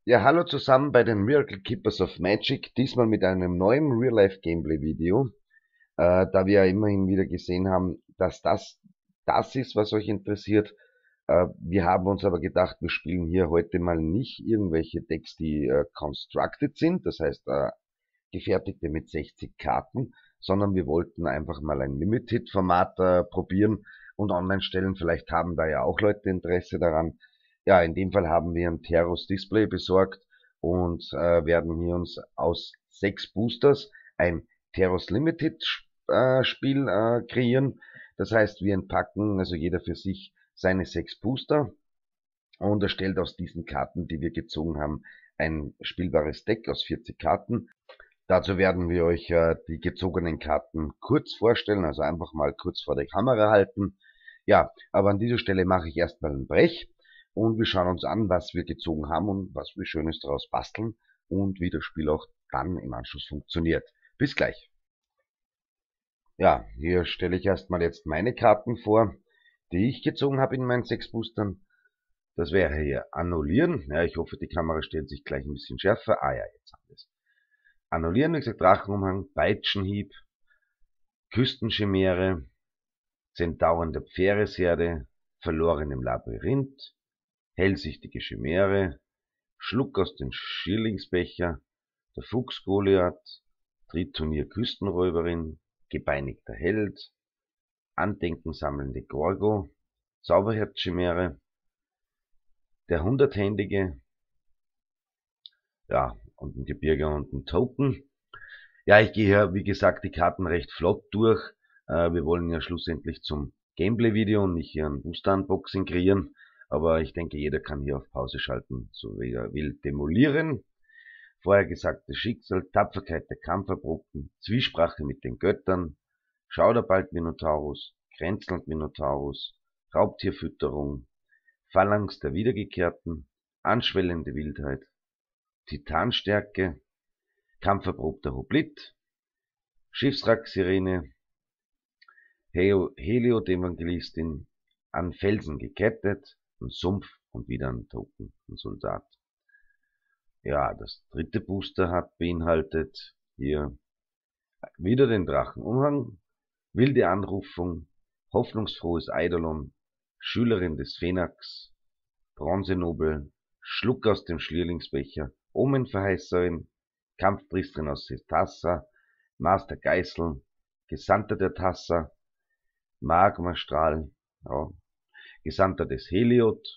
Ja, hallo zusammen bei den Miracle Keepers of Magic, diesmal mit einem neuen Real-Life-Gameplay-Video, da wir ja immerhin wieder gesehen haben, dass das ist, was euch interessiert. Wir haben uns aber gedacht, wir spielen hier heute mal nicht irgendwelche Decks, die constructed sind, das heißt gefertigte mit 60 Karten, sondern wir wollten einfach mal ein Limited-Format probieren und online stellen. Vielleicht haben da ja auch Leute Interesse daran. Ja, in dem Fall haben wir ein Terros Display besorgt und werden hier uns aus 6 Boosters ein Terros Limited Spiel kreieren. Das heißt, wir entpacken also jeder für sich seine 6 Booster und erstellt aus diesen Karten, die wir gezogen haben, ein spielbares Deck aus 40 Karten. Dazu werden wir euch die gezogenen Karten kurz vorstellen, also einfach mal kurz vor der Kamera halten. Ja, aber an dieser Stelle mache ich erstmal einen Brech und wir schauen uns an, was wir gezogen haben und was wir Schönes daraus basteln und wie das Spiel auch dann im Anschluss funktioniert. Bis gleich. Ja, hier stelle ich erstmal jetzt meine Karten vor, die ich gezogen habe in meinen 6 Boostern. Das wäre hier Annullieren. Ja, ich hoffe, die Kamera stellt sich gleich ein bisschen schärfer. Ah ja, jetzt haben wir es. Annullieren, wie gesagt, Drachenumhang, Peitschenhieb, Küstenchimäre, Zentauren der Pferesherde, Verloren im Labyrinth, Hellsichtige Chimäre, Schluck aus dem Schierlingsbecher, der Fuchs Goliath, Triturnier Küstenräuberin, Gebeinigter Held, Andenken sammelnde Gorgo, Zauberherzchimäre, der Hunderthändige, ja, und ein Gebirge und ein Token. Ja, ich gehe ja, wie gesagt, die Karten recht flott durch. Wir wollen ja schlussendlich zum Gameplay-Video und nicht hier ein Booster-Unboxing kreieren. Aber ich denke, jeder kann hier auf Pause schalten, so wie er will. Demolieren, vorher gesagtes Schicksal, Tapferkeit der Kampferprobten, Zwiesprache mit den Göttern, Schauderbald Minotaurus, Kränzelnd Minotaurus, Raubtierfütterung, Phalanx der Wiedergekehrten, anschwellende Wildheit, Titanstärke, kampferprobter Hoblit, Schiffswrack-Sirene, Heliod-Evangelistin, an Felsen gekettet, ein Sumpf und wieder ein Token, ein Soldat. Ja, das dritte Booster hat beinhaltet hier wieder den Drachenumhang, wilde Anrufung, hoffnungsfrohes Eidolon, Schülerin des Phoenix, Bronzenobel, Schluck aus dem Schlierlingsbecher, Omenverheißerin, Kampfpriesterin aus Setassa, Master Geißel, Gesandter der Tassa, Magmastrahl, ja, Gesandter des Heliod,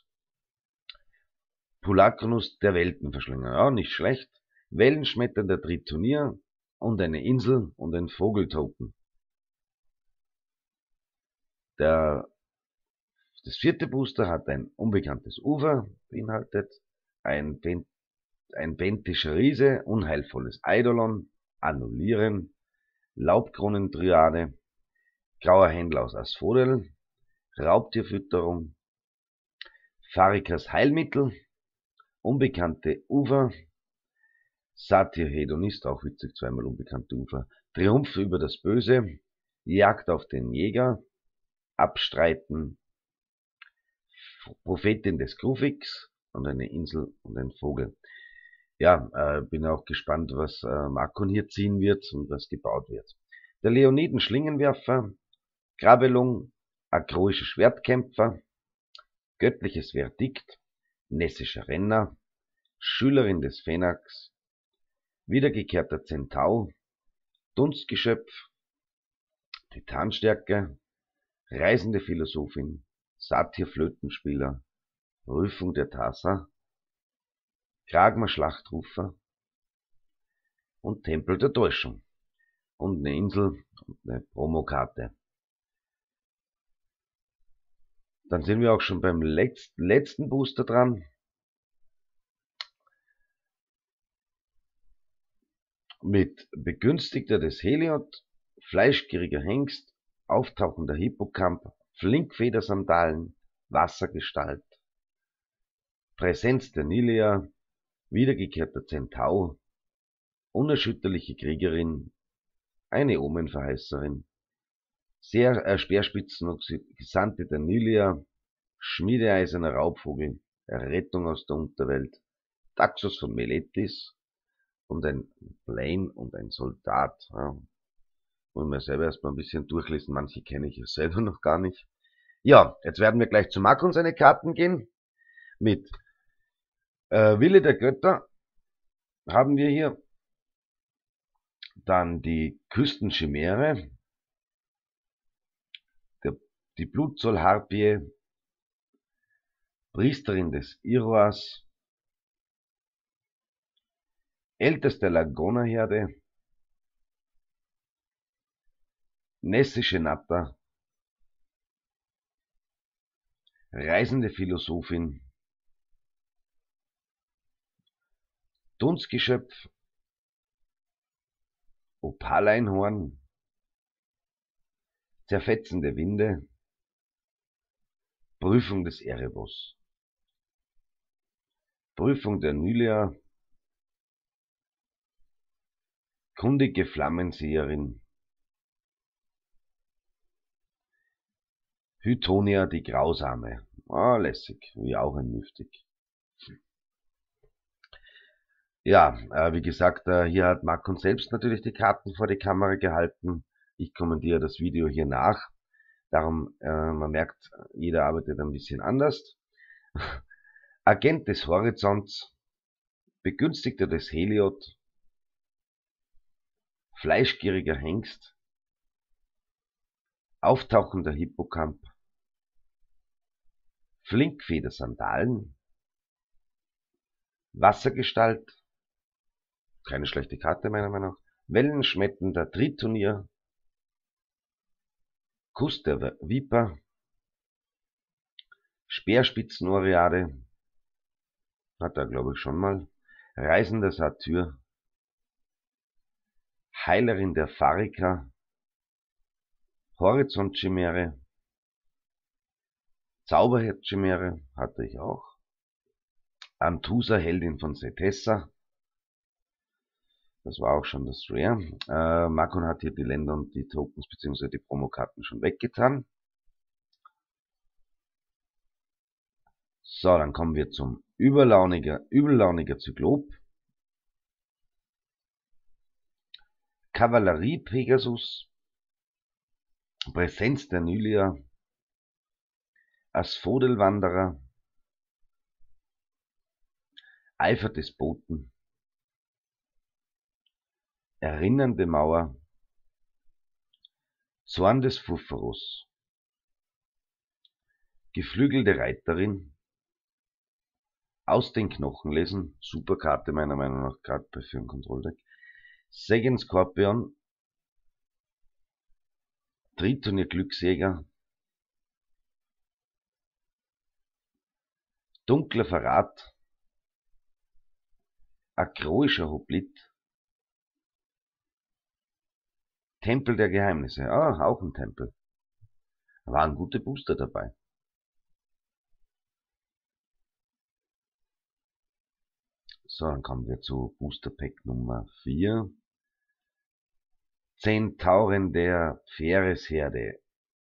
Pulacrus der Weltenverschlinger, ja, nicht schlecht, Wellenschmetternder Triturnier und eine Insel und ein Vogeltoken. Das vierte Booster hat ein unbekanntes Ufer beinhaltet, ein bentischer Riese, unheilvolles Eidolon, Annullieren, Laubkronentriade, grauer Händler aus Asphodel, Raubtierfütterung, Farikas Heilmittel, unbekannte Ufer, Satyr Hedonist, auch witzig, zweimal unbekannte Ufer, Triumph über das Böse, Jagd auf den Jäger, Abstreiten, Prophetin des Krufix und eine Insel und ein Vogel. Ja, bin auch gespannt, was Markon hier ziehen wird und was gebaut wird. Der Leoniden Schlingenwerfer, Grabelung, akroische Schwertkämpfer, göttliches Verdikt, nessischer Renner, Schülerin des Phoenix, wiedergekehrter Zentau, Dunstgeschöpf, Titanstärke, reisende Philosophin, Satyr-Flötenspieler, Prüfung der Tassa, Kragmer Schlachtrufer und Tempel der Täuschung und eine Insel und eine Promokarte. Dann sind wir auch schon beim letzten Booster dran. Mit Begünstigter des Heliod, fleischgieriger Hengst, auftauchender Hippocamp, Flinkfedersandalen, Wassergestalt, Präsenz der Nilea, wiedergekehrter Zentau, unerschütterliche Kriegerin, eine Omenverheißerin, Speerspitzen Gesandte der Nilea, schmiedeeiserner Raubvogel, Errettung aus der Unterwelt, Taxus von Meletis und ein Blaine und ein Soldat. Ja, wollen wir selber erstmal ein bisschen durchlesen, manche kenne ich ja selber noch gar nicht. Ja, jetzt werden wir gleich zu Marco und seine Karten gehen. Mit Wille der Götter haben wir hier dann die Küstenchimäre, die Blutzollharpie, Priesterin des Iroas, älteste Lagona-Herde, nessische Natter, reisende Philosophin, Dunstgeschöpf, Opaleinhorn, zerfetzende Winde, Prüfung des Erebos, Prüfung der Nylea, kundige Flammenseherin, Hytonia die Grausame. Ah, lässig, wie auch ein Mystik. Ja, wie gesagt, hier hat Marco selbst natürlich die Karten vor die Kamera gehalten. Ich kommentiere das Video hier nach. Darum, man merkt, jeder arbeitet ein bisschen anders. Agent des Horizonts, Begünstigter des Heliod, fleischgieriger Hengst, auftauchender Hippocamp, Flinkfeder-Sandalen, Wassergestalt, keine schlechte Karte meiner Meinung nach, wellenschmetternder Tritonier, Kuss der Viper, Speerspitzenoreade, hat er glaube ich schon mal, reisender Satyr, Heilerin der Pharika, Horizontchimäre, Zauberchimäre, hatte ich auch, Anthusa, Heldin von Setessa, das war auch schon das Rare. Marco hat hier die Länder und die Tokens bzw. die Promokarten schon weggetan. So, dann kommen wir zum übellauniger Zyklop, Kavallerie Pegasus, Präsenz der Nylea, Asphodelwanderer, Eifer des Boten, Erinnernde Mauer, Zorn des Phupharus, Geflügelte Reiterin, aus den Knochen lesen, super Karte meiner Meinung nach, gerade für ein Kontrolldeck, Segen Skorpion, Tritonier Glücksjäger, dunkler Verrat, akroischer Hoblit, Tempel der Geheimnisse, auch ein Tempel. Waren gute Booster dabei. So, dann kommen wir zu Booster Pack Nummer 4. Zentauren der Pferesherde.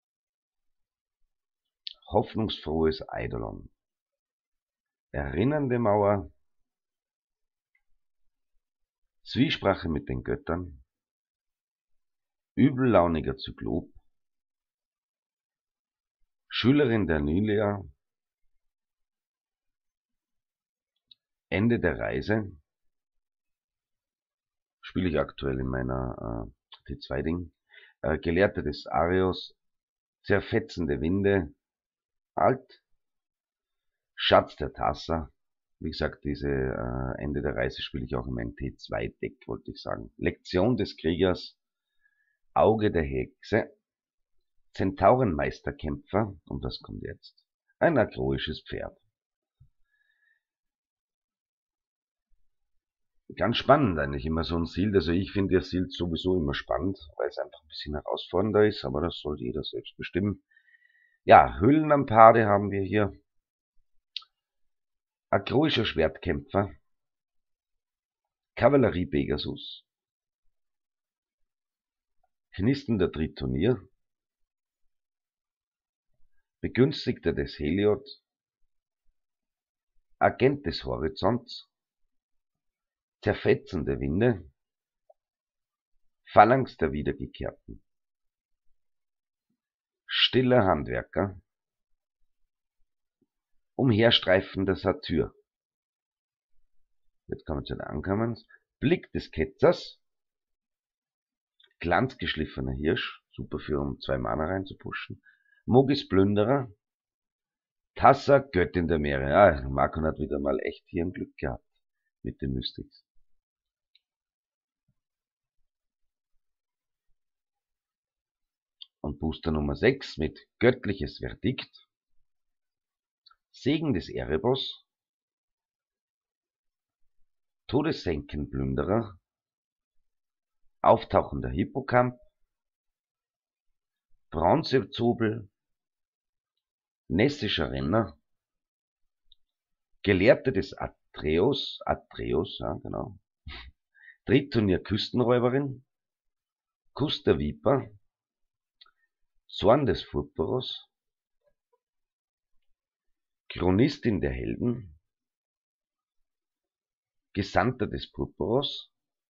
Hoffnungsfrohes Eidolon. Erinnernde Mauer. Zwiesprache mit den Göttern. Übellauniger Zyklop. Schülerin der Nylea. Ende der Reise. Spiele ich aktuell in meiner T2-Ding. Gelehrte des Arios. Zerfetzende Winde. Alt. Schatz der Tassa. Wie gesagt, diese Ende der Reise spiele ich auch in meinem T2-Deck, wollte ich sagen. Lektion des Kriegers. Auge der Hexe. Zentaurenmeisterkämpfer. Und was kommt jetzt? Ein akroisches Pferd. Ganz spannend eigentlich immer so ein Sild. Also ich finde das Sild sowieso immer spannend, weil es einfach ein bisschen herausfordernder ist, aber das soll jeder selbst bestimmen. Ja, Hüllenampade haben wir hier. Akroischer Schwertkämpfer. Kavallerie Pegasus. Knisternder Tritonier. Begünstigter des Heliod. Agent des Horizonts. Zerfetzende Winde, Phalanx der Wiedergekehrten, stiller Handwerker, umherstreifender Satyr. Jetzt kommen wir zu den Ankommens. Blick des Ketzers, glanzgeschliffener Hirsch, super für um 2 Mana reinzupushen, Mogis Plünderer, Tassa, Göttin der Meere. Ja, Markon hat wieder mal echt hier ein Glück gehabt mit den Mystics. Und Booster Nummer 6 mit göttliches Verdikt, Segen des Erebos, Todessenkenplünderer, auftauchender Hippocamp, Bronzezobel, nessischer Renner, Gelehrte des Atreus, ja genau, Drittturnier Küstenräuberin, Kuss der Viper, Zorn des Furporos, Chronistin der Helden, Gesandter des Purpuros,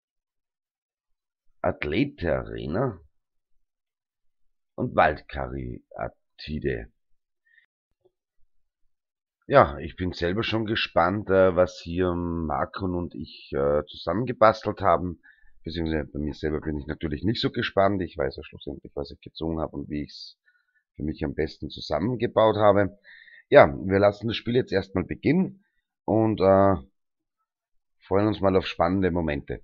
Athlet der Arena und Waldkaryatide. Ja, ich bin selber schon gespannt, was hier Markon und ich zusammengebastelt haben. Beziehungsweise bei mir selber bin ich natürlich nicht so gespannt. Ich weiß ja schlussendlich, was ich gezogen habe und wie ich es für mich am besten zusammengebaut habe. Ja, wir lassen das Spiel jetzt erstmal beginnen und freuen uns mal auf spannende Momente.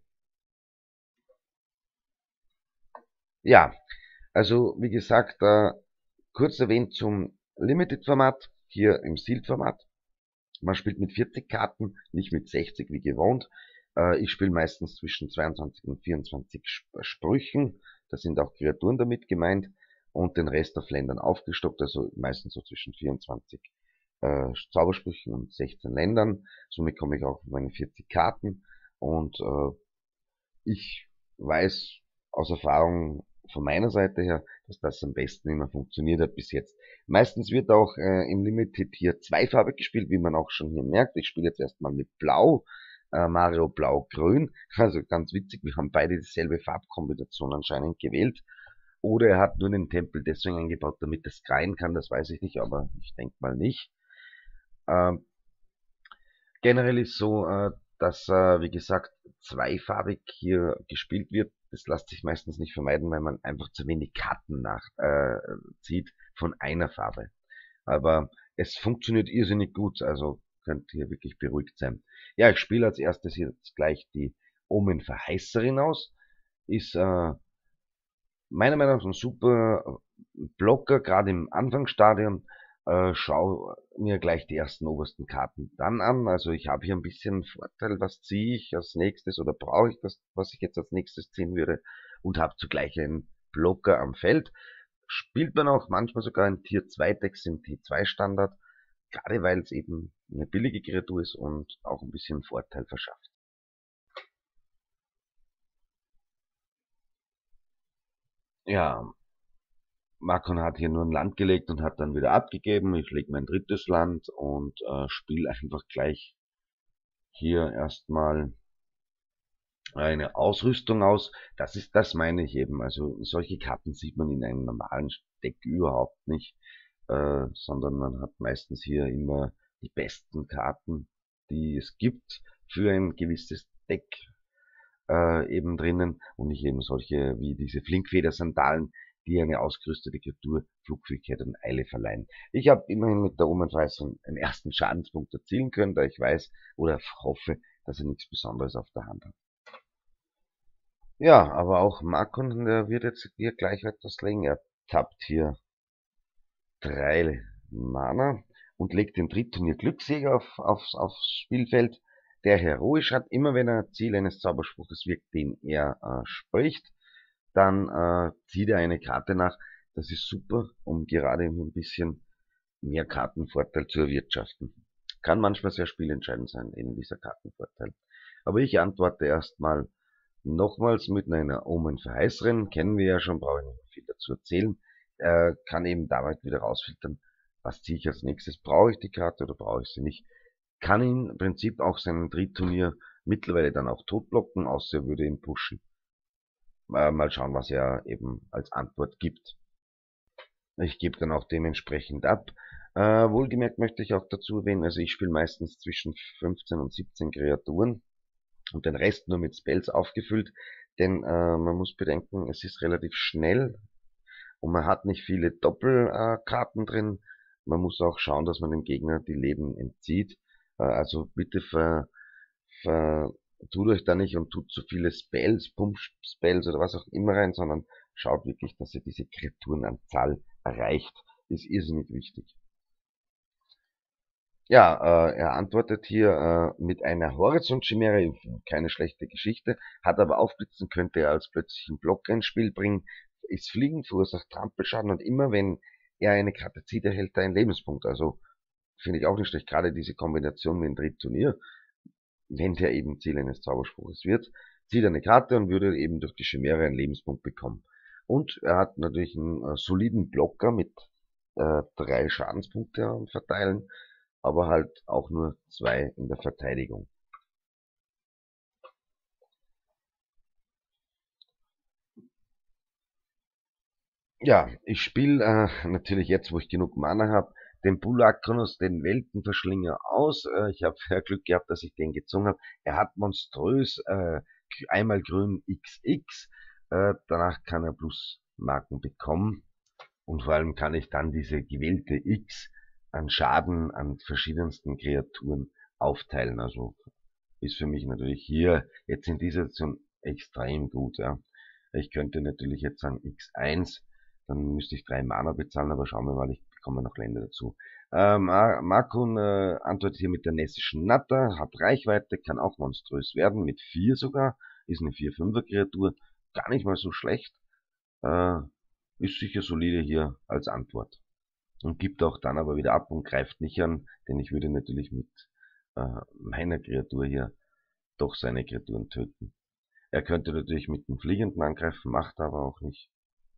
Ja, also wie gesagt, kurz erwähnt zum Limited-Format, hier im Sealed-Format. Man spielt mit 40 Karten, nicht mit 60 wie gewohnt. Ich spiele meistens zwischen 22 und 24 Sprüchen. Da sind auch Kreaturen damit gemeint. Und den Rest auf Ländern aufgestockt, also meistens so zwischen 24 Zaubersprüchen und 16 Ländern. Somit komme ich auch auf meine 40 Karten. Und ich weiß aus Erfahrung von meiner Seite her, dass das am besten immer funktioniert hat bis jetzt. Meistens wird auch im Limited hier zweifarbig gespielt, wie man auch schon hier merkt. Ich spiele jetzt erstmal mit Blau, Mario Blau-Grün. Also ganz witzig, wir haben beide dieselbe Farbkombination anscheinend gewählt. Oder er hat nur den Tempel deswegen eingebaut, damit er skreien kann, das weiß ich nicht, aber ich denke mal nicht. Generell ist so, dass, wie gesagt, zweifarbig hier gespielt wird. Das lässt sich meistens nicht vermeiden, weil man einfach zu wenig Karten zieht von einer Farbe. Aber es funktioniert irrsinnig gut, also könnt ihr wirklich beruhigt sein. Ja, ich spiele als erstes jetzt gleich die Omen-Verheißerin aus. Ist meiner Meinung nach ein super Blocker, gerade im Anfangsstadium. Schau mir gleich die ersten obersten Karten dann an. Also ich habe hier ein bisschen Vorteil, was ziehe ich als nächstes oder brauche ich das, was ich jetzt als nächstes ziehen würde, und habe zugleich einen Blocker am Feld. Spielt man auch manchmal sogar in Tier 2 Decks im T2 Standard, gerade weil es eben eine billige Kreatur ist und auch ein bisschen Vorteil verschafft. Ja, Markon hat hier nur ein Land gelegt und hat dann wieder abgegeben. Ich lege mein drittes Land und spiele einfach gleich hier erstmal eine Ausrüstung aus. Das meine ich eben. Also solche Karten sieht man in einem normalen Deck überhaupt nicht, sondern man hat meistens hier immer die besten Karten, die es gibt für ein gewisses Deck eben drinnen und nicht eben solche wie diese Flinkfeder-Sandalen, die eine ausgerüstete Kreatur Flugfähigkeit und Eile verleihen. Ich habe immerhin mit der Omenverheißung einen ersten Schadenspunkt erzielen können, da ich weiß oder hoffe, dass er nichts Besonderes auf der Hand hat. Ja, aber auch Markon, der wird jetzt hier gleich etwas länger. Tappt hier 3 Mana und legt den Drittturnier Glücksjäger aufs Spielfeld, der heroisch hat. Immer wenn er Ziel eines Zauberspruches wirkt, den er spricht, dann zieht er eine Karte nach. Das ist super, um gerade ein bisschen mehr Kartenvorteil zu erwirtschaften. Kann manchmal sehr spielentscheidend sein, eben dieser Kartenvorteil. Aber ich antworte erstmal nochmals mit einer Omen-Verheißerin. Kennen wir ja schon, brauche ich nicht viel dazu erzählen. Kann eben damit wieder rausfiltern, was ziehe ich als nächstes. Brauche ich die Karte oder brauche ich sie nicht? Kann im Prinzip auch seinen Drittturnier mittlerweile dann auch totblocken, außer er würde ihn pushen. Mal schauen, was er eben als Antwort gibt. Ich gebe dann auch dementsprechend ab. Wohlgemerkt möchte ich auch dazu erwähnen, also ich spiele meistens zwischen 15 und 17 Kreaturen und den Rest nur mit Spells aufgefüllt, denn man muss bedenken, es ist relativ schnell und man hat nicht viele Doppelkarten drin. Man muss auch schauen, dass man dem Gegner die Leben entzieht. Also bitte tut euch da nicht und tut zu viele Spells, Pump-Spells oder was auch immer rein, sondern schaut wirklich, dass ihr diese Kreaturenanzahl erreicht. Ist irrsinnig wichtig. Ja, er antwortet hier mit einer Horizont-Chimäre, keine schlechte Geschichte, hat aber aufblitzen, könnte er als plötzlichen Blocker ins Spiel bringen, ist fliegend, verursacht Trampelschaden und immer wenn er eine Karte zieht, erhält er einen Lebenspunkt. Also finde ich auch nicht schlecht, gerade diese Kombination mit dem Drittturnier, wenn der eben Ziel eines Zauberspruches wird, zieht er eine Karte und würde eben durch die Chimäre einen Lebenspunkt bekommen. Und er hat natürlich einen soliden Blocker mit 3 Schadenspunkte verteilen, aber halt auch nur 2 in der Verteidigung. Ja, ich spiele natürlich jetzt, wo ich genug Mana habe, den Bulakronos, den Weltenverschlinger aus. Ich habe ja Glück gehabt, dass ich den gezogen habe. Er hat monströs einmal grün XX. Danach kann er plus Marken bekommen. Und vor allem kann ich dann diese gewählte X an Schaden an verschiedensten Kreaturen aufteilen. Also ist für mich natürlich hier jetzt in dieser Situation extrem gut. Ja. Ich könnte natürlich jetzt sagen X1, dann müsste ich 3 Mana bezahlen, aber schauen wir mal, ich bekomme noch Länder dazu. Markun antwortet hier mit der Nessischen Natter, hat Reichweite, kann auch monströs werden, mit 4 sogar, ist eine 4-5er Kreatur, gar nicht mal so schlecht, äh, ist sicher solide hier als Antwort. Und gibt auch dann aber wieder ab und greift nicht an, denn ich würde natürlich mit meiner Kreatur hier doch seine Kreaturen töten. Er könnte natürlich mit dem Fliegenden angreifen, macht er aber auch nicht.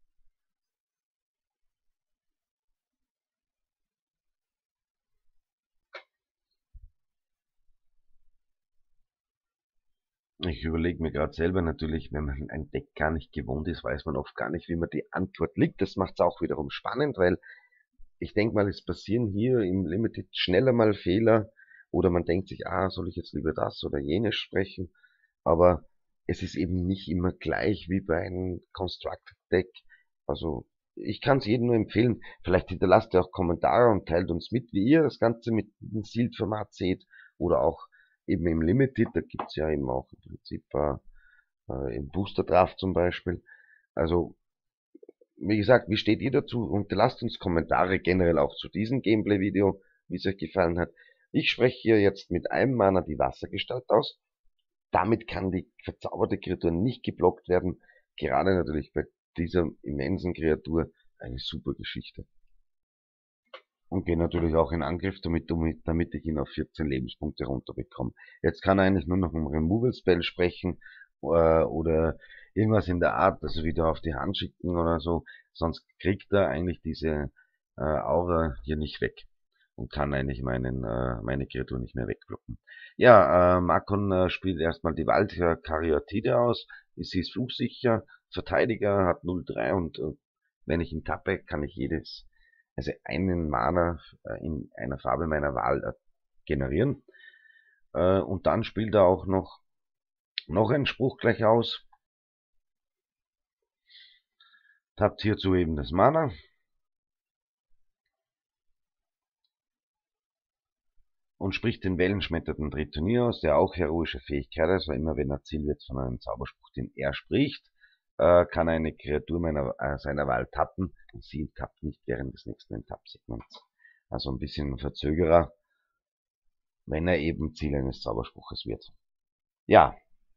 Ich überlege mir gerade selber natürlich, wenn man ein Deck gar nicht gewohnt ist, weiß man oft gar nicht, wie man die Antwort liegt. Das macht es auch wiederum spannend, weil ich denke mal, es passieren hier im Limited schneller mal Fehler oder man denkt sich, soll ich jetzt lieber das oder jenes sprechen, aber es ist eben nicht immer gleich wie bei einem Constructed Deck. Also ich kann es jedem nur empfehlen. Vielleicht hinterlasst ihr auch Kommentare und teilt uns mit, wie ihr das Ganze mit dem Sealed-Format seht oder auch eben im Limited. Da gibt's ja eben auch im Prinzip im Booster Draft zum Beispiel. Also wie gesagt, wie steht ihr dazu? Und lasst uns Kommentare generell auch zu diesem Gameplay-Video, wie es euch gefallen hat. Ich spreche hier jetzt mit einem Mana die Wassergestalt aus. Damit kann die verzauberte Kreatur nicht geblockt werden. Gerade natürlich bei dieser immensen Kreatur eine super Geschichte. Und gehe natürlich auch in Angriff, damit ich ihn auf 14 Lebenspunkte runterbekomme. Jetzt kann er eigentlich nur noch um Removal Spell sprechen oder irgendwas in der Art, also wieder auf die Hand schicken oder so. Sonst kriegt er eigentlich diese Aura hier nicht weg und kann eigentlich meine Kreatur nicht mehr wegblocken. Ja, Makon spielt erstmal die Waldkaryatide aus. Sie ist fluchsicher, Verteidiger, hat 0,3 und wenn ich ihn tappe, kann ich also einen Mana in einer Farbe meiner Wahl generieren. Und dann spielt er auch noch einen Spruch gleich aus. Tappt hierzu eben das Mana. Und spricht den wellenschmetternden Tritonir aus, der auch heroische Fähigkeit hat. Also immer wenn er Ziel wird von einem Zauberspruch, den er spricht, kann eine Kreatur seiner Wahl tappen und sie tappt nicht während des nächsten Tappsegments. Also ein bisschen ein Verzögerer, wenn er eben Ziel eines Zauberspruches wird. Ja,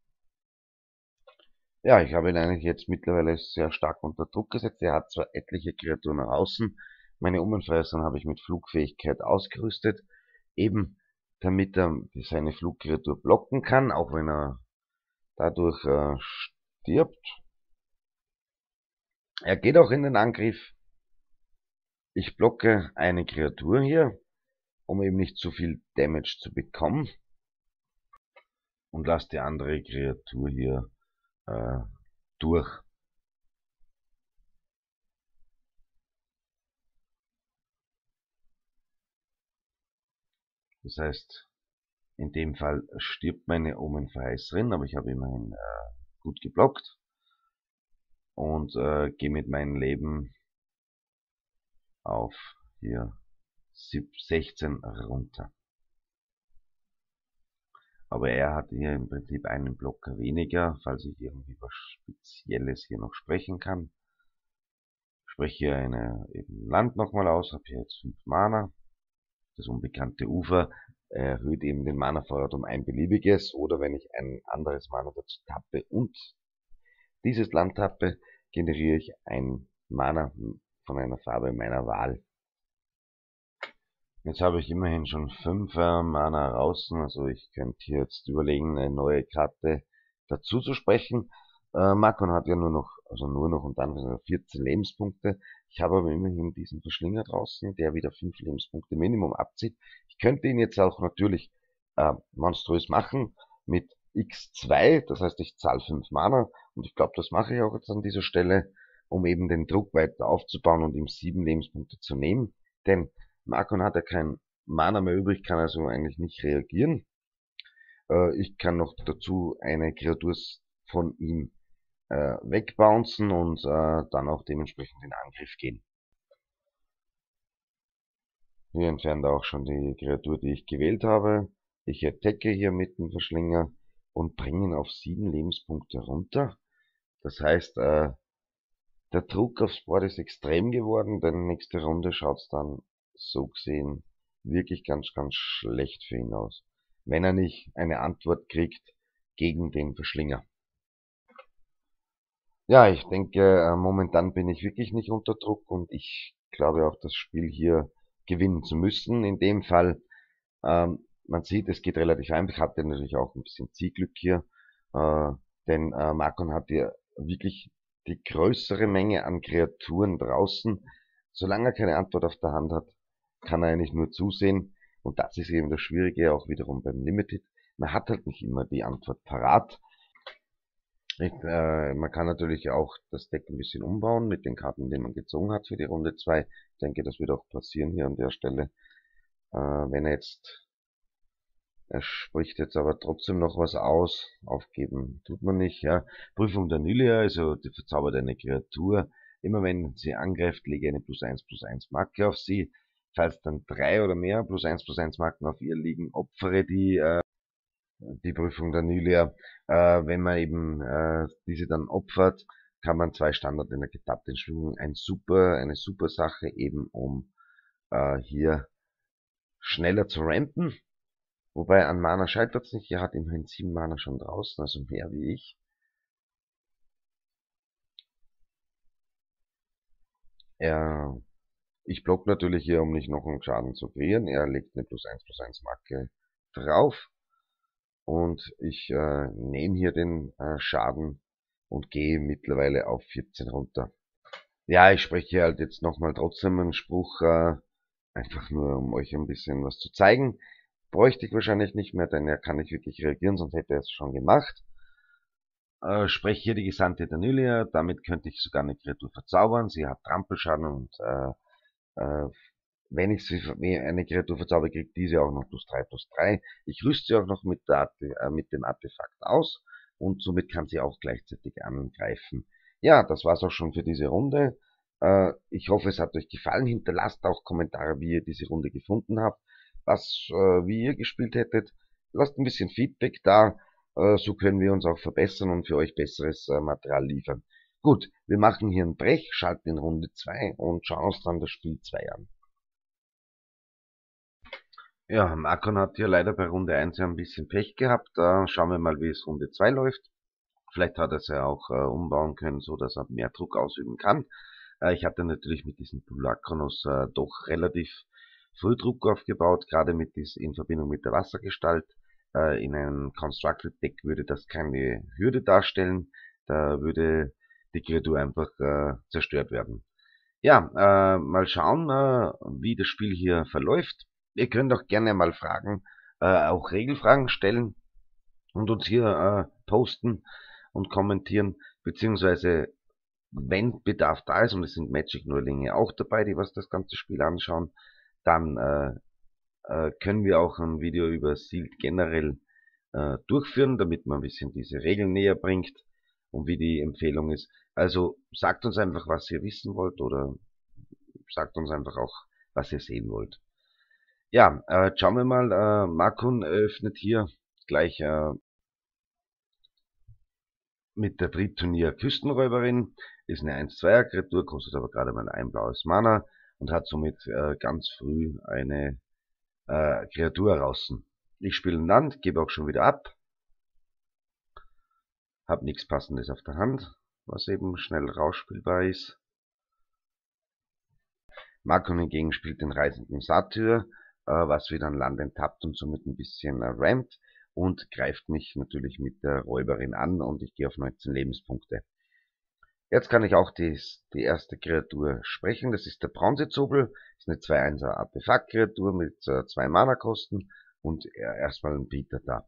ja, ich habe ihn eigentlich jetzt mittlerweile sehr stark unter Druck gesetzt. Er hat zwar etliche Kreaturen nach außen, meine Umweltfresser habe ich mit Flugfähigkeit ausgerüstet, eben damit er seine Flugkreatur blocken kann, auch wenn er dadurch stirbt. Er geht auch in den Angriff. Ich blocke eine Kreatur hier, um eben nicht zu viel Damage zu bekommen. und lasse die andere Kreatur hier durch. Das heißt, in dem Fall stirbt meine Omenverheißerin, aber ich habe immerhin gut geblockt und gehe mit meinem Leben auf hier 16 runter. Aber er hat hier im Prinzip einen Blocker weniger, falls ich irgendwie was Spezielles hier noch sprechen kann. Ich spreche hier eben Land nochmal aus, habe hier jetzt 5 Mana. Das unbekannte Ufer erhöht eben den Mana-Vorrat um ein beliebiges, oder wenn ich ein anderes Mana dazu tappe und dieses Land tappe, generiere ich ein Mana von einer Farbe meiner Wahl. Jetzt habe ich immerhin schon 5 Mana draußen, also ich könnte hier jetzt überlegen, eine neue Karte dazu zu sprechen. Makon hat ja nur noch und dann 14 Lebenspunkte. Ich habe aber immerhin diesen Verschlinger draußen, der wieder 5 Lebenspunkte Minimum abzieht. Ich könnte ihn jetzt auch natürlich monströs machen mit X2, das heißt ich zahle 5 Mana und ich glaube, das mache ich auch jetzt an dieser Stelle, um eben den Druck weiter aufzubauen und ihm 7 Lebenspunkte zu nehmen. Denn Makon hat ja kein Mana mehr übrig, kann also eigentlich nicht reagieren. Ich kann noch dazu eine Kreatur von ihm wegbouncen und dann auch dementsprechend in Angriff gehen. Hier entfernt auch schon die Kreatur, die ich gewählt habe. Ich attacke hier mit dem Verschlinger und bringe ihn auf 7 Lebenspunkte runter. Das heißt, der Druck aufs Board ist extrem geworden, denn nächste Runde schaut es dann so gesehen wirklich ganz, ganz schlecht für ihn aus, wenn er nicht eine Antwort kriegt gegen den Verschlinger. Ja, ich denke, momentan bin ich wirklich nicht unter Druck und ich glaube auch, das Spiel hier gewinnen zu müssen. In dem Fall, man sieht, es geht relativ einfach. Ich hatte natürlich auch ein bisschen Zielglück hier, denn Makon hat hier wirklich die größere Menge an Kreaturen draußen. Solange er keine Antwort auf der Hand hat, kann er eigentlich nur zusehen. Und das ist eben das Schwierige, auch wiederum beim Limited. Man hat halt nicht immer die Antwort parat. Man kann natürlich auch das Deck ein bisschen umbauen mit den Karten, die man gezogen hat für die Runde 2. Ich denke, das wird auch passieren hier an der Stelle. Wenn er spricht jetzt aber trotzdem noch was aus. Aufgeben tut man nicht, ja. Prüfung der Nylia, also die verzaubert eine Kreatur. Immer wenn sie angreift, lege eine +1/+1 Marke auf sie. Falls dann 3 oder mehr +1/+1 Marken auf ihr liegen, opfere die Prüfung der Nylia. Wenn man eben diese dann opfert, kann man 2 Standard in der getappten Schwingung. Eine super Sache, eben um hier schneller zu rampen. Wobei an Mana scheitert es nicht. Er hat immerhin 7 Mana schon draußen, also mehr wie ich. Ich block natürlich hier, um nicht noch einen Schaden zu kreieren. Er legt eine +1/+1 Marke drauf. Und ich nehme hier den Schaden und gehe mittlerweile auf 14 runter. Ja, ich spreche halt jetzt nochmal trotzdem einen Spruch, einfach nur um euch ein bisschen was zu zeigen. Bräuchte ich wahrscheinlich nicht mehr, denn er kann nicht wirklich reagieren, sonst hätte er es schon gemacht. Spreche hier die Gesandte der Nylia, damit könnte ich sogar eine Kreatur verzaubern. Sie hat Trampelschaden und wenn ich eine Kreatur verzauber, kriegt diese auch noch +3/+3. Ich rüste sie auch noch mit dem Artefakt aus und somit kann sie auch gleichzeitig angreifen. Ja, das war's auch schon für diese Runde. Ich hoffe, es hat euch gefallen. Hinterlasst auch Kommentare, wie ihr diese Runde gefunden habt, wie ihr gespielt hättet. Lasst ein bisschen Feedback da, so können wir uns auch verbessern und für euch besseres Material liefern. Gut, wir machen hier einen Brech, schalten in Runde 2 und schauen uns dann das Spiel 2 an. Ja, Makon hat hier leider bei Runde 1 ja ein bisschen Pech gehabt. Schauen wir mal, wie es Runde 2 läuft. Vielleicht hat er es ja auch umbauen können, so dass er mehr Druck ausüben kann. Ich hatte natürlich mit diesem Pulakronos doch relativ früh Druck aufgebaut, gerade in Verbindung mit der Wassergestalt. In einem Constructed Deck würde das keine Hürde darstellen. Da würde die Kreatur einfach zerstört werden. Ja, mal schauen, wie das Spiel hier verläuft. Ihr könnt auch gerne mal Fragen, auch Regelfragen stellen. und uns hier posten und kommentieren, beziehungsweise wenn Bedarf da ist, und es sind Magic-Neulinge auch dabei, die was das ganze Spiel anschauen, dann können wir auch ein Video über Sealed generell durchführen, damit man ein bisschen diese Regeln näher bringt und wie die Empfehlung ist. Also sagt uns einfach, was ihr wissen wollt, oder sagt uns einfach auch, was ihr sehen wollt. Ja, schauen wir mal. Makun eröffnet hier gleich mit der Triebturnier Küstenräuberin. Ist eine 1-2er Kreatur, kostet aber gerade mal ein blaues Mana und hat somit ganz früh eine Kreatur draußen. Ich spiele ein Land, gebe auch schon wieder ab. Hab nichts Passendes auf der Hand, was eben schnell rausspielbar ist. Makon hingegen spielt den reisenden Satyr, was wieder ein Land enttappt und somit ein bisschen rampt und greift mich natürlich mit der Räuberin an und ich gehe auf 19 Lebenspunkte. Jetzt kann ich auch die erste Kreatur sprechen, das ist der Bronzezobel, ist eine 2-1er Artefakt-Kreatur mit 2 Mana-Kosten und erstmal ein Bieter da.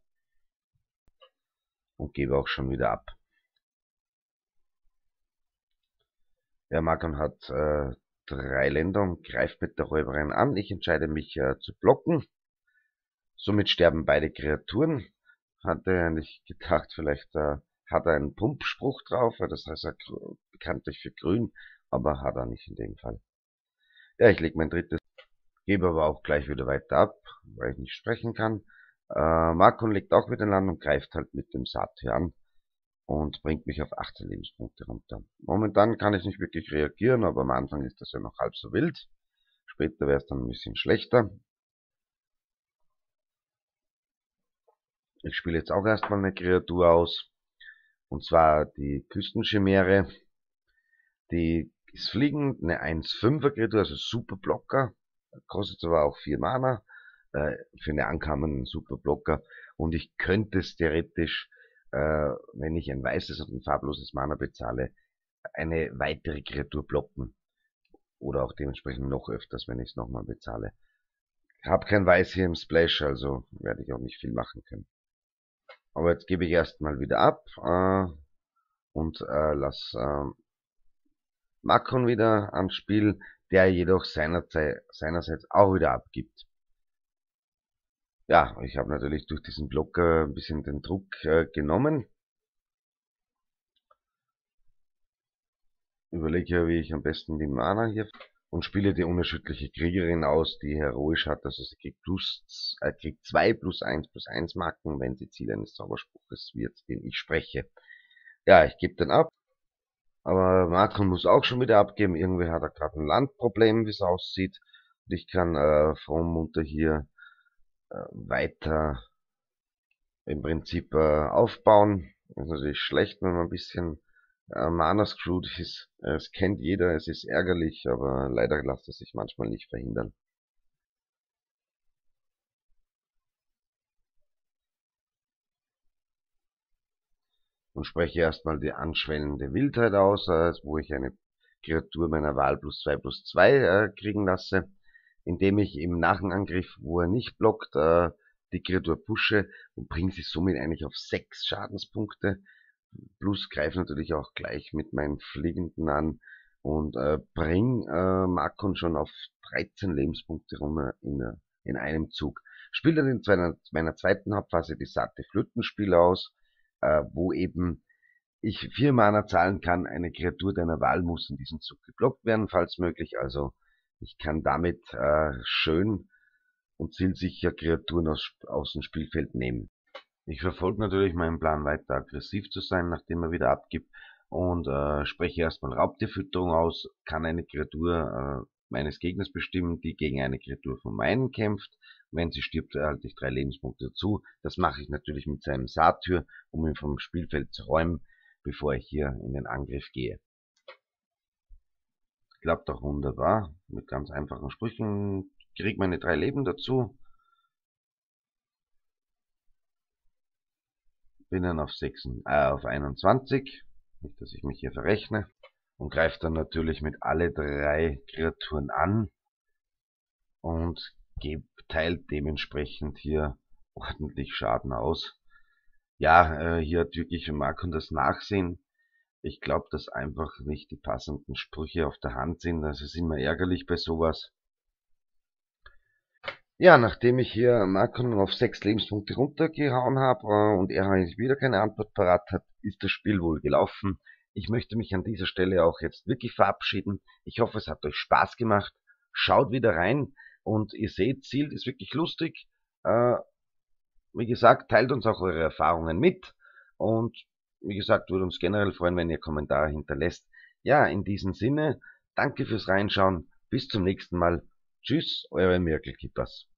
Und gebe auch schon wieder ab. Der Makon hat 3 Länder und greift mit der Räuberin an. Ich entscheide mich zu blocken. Somit sterben beide Kreaturen. Hatte eigentlich gedacht, vielleicht hat er einen Pumpspruch drauf, das heißt er bekanntlich für grün, aber hat er nicht in dem Fall. Ja, ich lege mein drittes, gebe aber auch gleich wieder weiter ab, weil ich nicht sprechen kann. Makon legt auch wieder Land und greift halt mit dem Satyr an und bringt mich auf 18 Lebenspunkte runter. Momentan kann ich nicht wirklich reagieren, aber am Anfang ist das ja noch halb so wild. Später wäre es dann ein bisschen schlechter. Ich spiele jetzt auch erstmal eine Kreatur aus, und zwar die Küstenchimäre. Die ist fliegend, eine 1-5er Kreatur, also super Blocker, kostet aber auch 4 Mana, für eine Ankamen super Blocker, und ich könnte es theoretisch, wenn ich ein weißes und ein farbloses Mana bezahle, eine weitere Kreatur blocken. Oder auch dementsprechend noch öfters, wenn ich es nochmal bezahle. Ich habe kein Weiß hier im Splash, also werde ich auch nicht viel machen können. Aber jetzt gebe ich erstmal wieder ab und lasse Makron wieder ans Spiel, der jedoch seinerseits auch wieder abgibt. Ja, ich habe natürlich durch diesen Blocker ein bisschen den Druck genommen. Überlege ja, wie ich am besten die Mana hier und spiele die unerschütterliche Kriegerin aus, die heroisch hat. Also sie kriegt 2 +1/+1 Marken, wenn sie Ziel eines Zauberspruches wird, den ich spreche. Ja, ich gebe den ab. Aber Martin muss auch schon wieder abgeben. Irgendwie hat er gerade ein Landproblem, wie es aussieht. Und ich kann fromm munter hier weiter im Prinzip aufbauen. Das ist natürlich schlecht, wenn man ein bisschen Mana screwed ist. Es kennt jeder, es ist ärgerlich, aber leider lässt es sich manchmal nicht verhindern. Und spreche erstmal die anschwellende Wildheit aus, wo ich eine Kreatur meiner Wahl +2/+2 kriegen lasse, indem ich im Nachangriff, wo er nicht blockt, die Kreatur pushe und bringe sie somit eigentlich auf 6 Schadenspunkte. Plus greife natürlich auch gleich mit meinen Fliegenden an und bring Makon schon auf 13 Lebenspunkte rum in einem Zug. Spiele dann in meiner zweiten Hauptphase die satte Flötenspiel aus, wo eben ich 4 Mana zahlen kann. Eine Kreatur deiner Wahl muss in diesem Zug geblockt werden, falls möglich. Also ich kann damit schön und zielsicher Kreaturen aus dem Spielfeld nehmen. Ich verfolge natürlich meinen Plan, weiter aggressiv zu sein, nachdem er wieder abgibt, und spreche erstmal Raubtierfütterung aus, kann eine Kreatur meines Gegners bestimmen, die gegen eine Kreatur von meinen kämpft. Wenn sie stirbt, erhalte ich 3 Lebenspunkte dazu. Das mache ich natürlich mit seinem Satyr, um ihn vom Spielfeld zu räumen, bevor ich hier in den Angriff gehe. Klappt auch wunderbar, mit ganz einfachen Sprüchen. Kriege meine 3 Leben dazu. Bin dann auf 21, nicht, dass ich mich hier verrechne, und greife dann natürlich mit alle 3 Kreaturen an und teilt dementsprechend hier ordentlich Schaden aus. Ja, hier hat wirklich Marco das Nachsehen. Ich glaube, dass einfach nicht die passenden Sprüche auf der Hand sind. Das ist immer ärgerlich bei sowas. Ja, nachdem ich hier Marco nur auf 6 Lebenspunkte runtergehauen habe und er eigentlich wieder keine Antwort parat hat, ist das Spiel wohl gelaufen. Ich möchte mich an dieser Stelle auch jetzt wirklich verabschieden. Ich hoffe, es hat euch Spaß gemacht. Schaut wieder rein und ihr seht, Ziel ist wirklich lustig. Äh, Wie gesagt, teilt uns auch eure Erfahrungen mit und wie gesagt, würde uns generell freuen, wenn ihr Kommentare hinterlässt. Ja, in diesem Sinne, danke fürs Reinschauen. Bis zum nächsten Mal. Tschüss, eure Miracle Keepers.